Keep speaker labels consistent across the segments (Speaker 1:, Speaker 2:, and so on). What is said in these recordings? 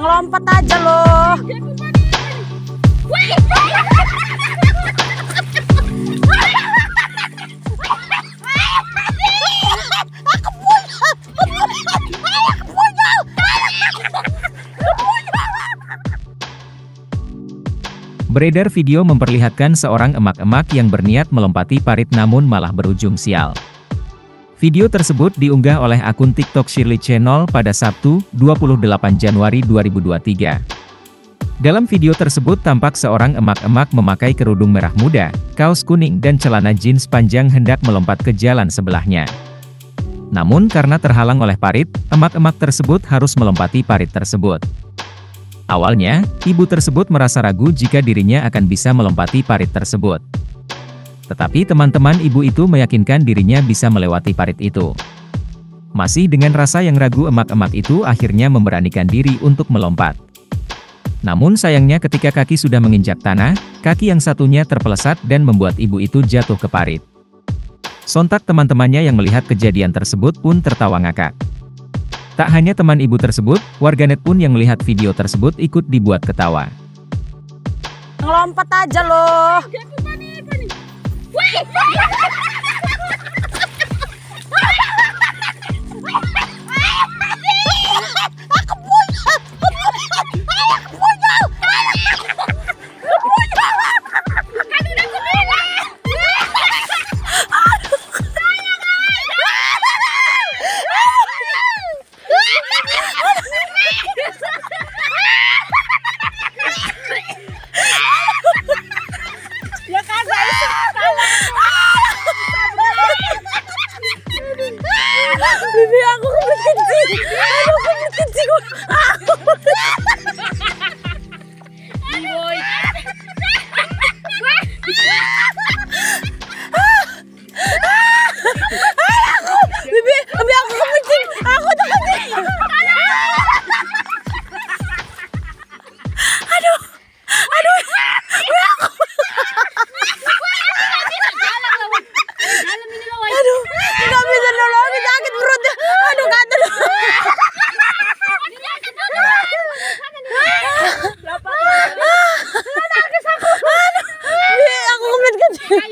Speaker 1: Ngelompat aja loh.
Speaker 2: Beredar video memperlihatkan seorang emak-emak yang berniat melompati parit namun malah berujung sial. Video tersebut diunggah oleh akun TikTok Shirley Channel pada Sabtu, 28 Januari 2023. Dalam video tersebut tampak seorang emak-emak memakai kerudung merah muda, kaos kuning dan celana jeans panjang hendak melompat ke jalan sebelahnya. Namun karena terhalang oleh parit, emak-emak tersebut harus melompati parit tersebut. Awalnya, ibu tersebut merasa ragu jika dirinya akan bisa melompati parit tersebut. Tetapi teman-teman ibu itu meyakinkan dirinya bisa melewati parit itu. Masih dengan rasa yang ragu, emak-emak itu akhirnya memberanikan diri untuk melompat. Namun sayangnya ketika kaki sudah menginjak tanah, kaki yang satunya terpeleset dan membuat ibu itu jatuh ke parit. Sontak teman-temannya yang melihat kejadian tersebut pun tertawa ngakak. Tak hanya teman ibu tersebut, warganet pun yang melihat video tersebut ikut dibuat ketawa.
Speaker 1: Ngelompat aja loh. Bibi aku kencing. Aduh, kencing. Bibi aku kencing. Aku tuh kencing. Aduh. Aduh, nggak bisa nolongin, sakit perutnya. Aduh, kata dong. Aku kebelet kencing.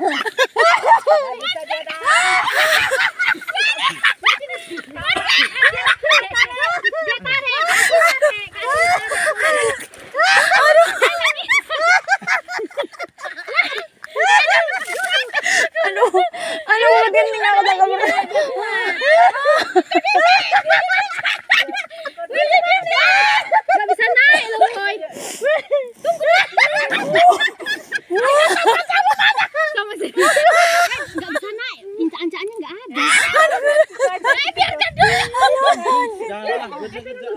Speaker 1: Aduh, kencing aku tak kebelet.
Speaker 3: Gak bisa naik loh, Boy. Sama sih. Gak bisa naik. Inca-incaannya gak ada. Biarkan dulu.